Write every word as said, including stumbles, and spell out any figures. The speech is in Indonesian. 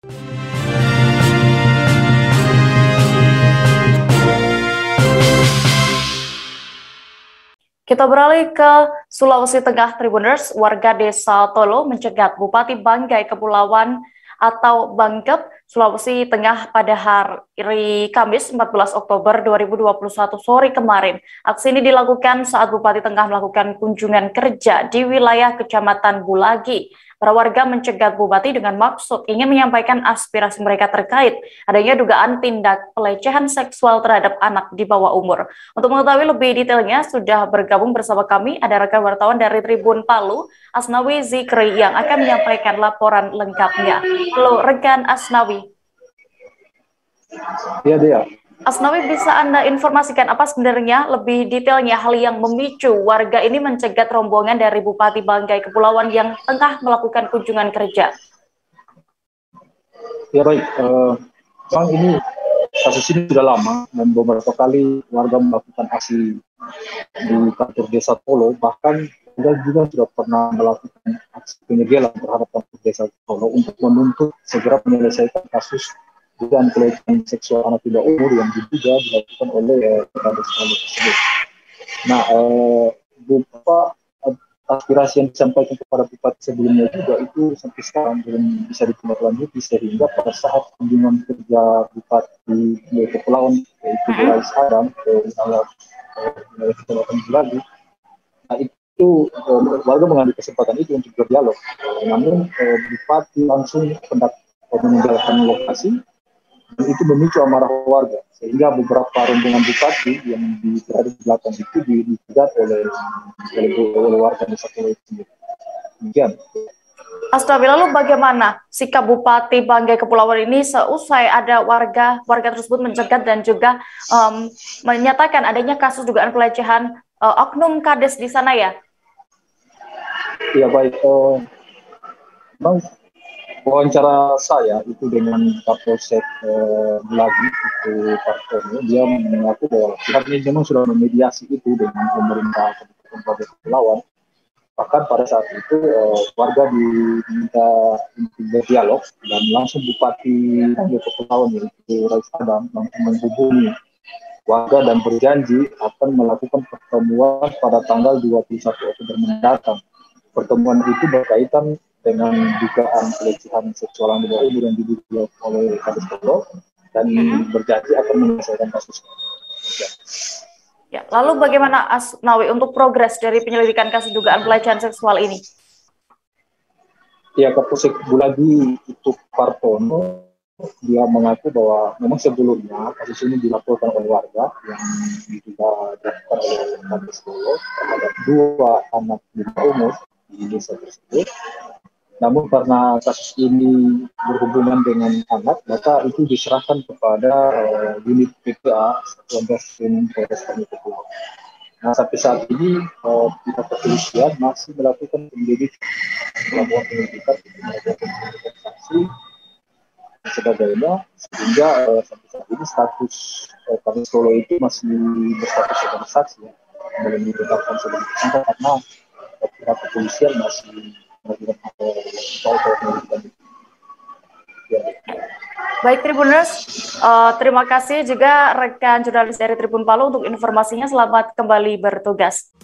Kita beralih ke Sulawesi Tengah, Tribuners. Warga desa Tolo mencegat Bupati Banggai Kepulauan atau Bangkep, Sulawesi Tengah pada hari Kamis empat belas Oktober dua ribu dua puluh satu sore kemarin. Aksi ini dilakukan saat Bupati Tengah melakukan kunjungan kerja di wilayah Kecamatan Bulagi. Para warga mencegat Bupati dengan maksud ingin menyampaikan aspirasi mereka terkait adanya dugaan tindak pelecehan seksual terhadap anak di bawah umur. Untuk mengetahui lebih detailnya, sudah bergabung bersama kami ada rekan wartawan dari Tribun Palu, Asnawi Zikri, yang akan menyampaikan laporan lengkapnya. Halo rekan Asnawi. Iya, dia. Asnawi, bisa Anda informasikan apa sebenarnya lebih detailnya hal yang memicu warga ini mencegat rombongan dari Bupati Banggai Kepulauan yang tengah melakukan kunjungan kerja? Ya baik, uh, memang ini kasus ini sudah lama dan beberapa kali warga melakukan aksi di kantor desa Tolo, bahkan kita juga sudah pernah melakukan aksi penyegelan terhadap kantor desa Tolo untuk menuntut segera menyelesaikan kasus dugaan pelecehan seksual anak di bawah umur yang diduga dilakukan oleh Kades Tolo tersebut. Nah, eh, beberapa aspirasi yang disampaikan kepada bupati sebelumnya juga itu sampai sekarang belum bisa ditindaklanjuti, sehingga pada saat kunjungan kerja bupati di Kepulauan yaitu di Rais Adam ke wilayah Kecamatan Bulagi, nah itu eh, warga mengambil kesempatan itu untuk berdialog. Namun eh, bupati langsung hendak meninggalkan lokasi, dan itu memicu amarah warga, sehingga beberapa rombongan bupati yang berada di belakang itu dicegat oleh, oleh warga desa Tolo itu. Demikian. Astaga, lalu bagaimana sikap Bupati Banggai Kepulauan ini seusai ada warga warga tersebut mencegat dan juga um, menyatakan adanya kasus dugaan pelecehan uh, oknum Kades di sana ya? Ya baik, uh, bang, wawancara saya itu dengan Kapolsek eh, Bulagi itu Pak Tono, dia mengaku bahwa pihaknya memang sudah memediasi itu dengan pemerintah Kabupaten Kepulauan. Bahkan pada saat itu eh, warga diminta berdialog dan langsung Bupati Banggai Kepulauan yaitu Rais Adam langsung menghubungi warga dan berjanji akan melakukan pertemuan pada tanggal dua puluh satu Oktober mendatang. Pertemuan itu berkaitan dengan dugaan pelecehan seksual anak di bawah umur yang diduga oleh Kades Tolo dan mm-hmm. berjanji akan menyelesaikan kasus. Ya. Ya, lalu bagaimana Asnawi untuk progres dari penyelidikan kasus dugaan pelecehan seksual ini? Ya, Kapolsek Bulagi itu Partono, dia mengaku bahwa memang sebelumnya kasus ini dilaporkan oleh warga yang diduga dilakukan oleh Kades Tolo terhadap dua anak di bawah umur di desa tersebut. Namun karena kasus ini berhubungan dengan anak, maka itu diserahkan kepada uh, unit P P A Satuan Reskrim Polres Banggai Kepulauan. Nah, sampai saat ini uh, pihak kepolisian masih melakukan penyelidikan, melakukan penyelidikan, melakukan penyelidikan saksi dan sebagainya, sehingga uh, sampai saat ini status uh, Kades Tolo itu masih berstatus sebagai saksi, ya, belum ditetapkan sebagai tersangka karena uh, pihak kepolisian masih Baik Tribuners, uh, terima kasih juga rekan jurnalis dari Tribun Palu untuk informasinya. Selamat kembali bertugas.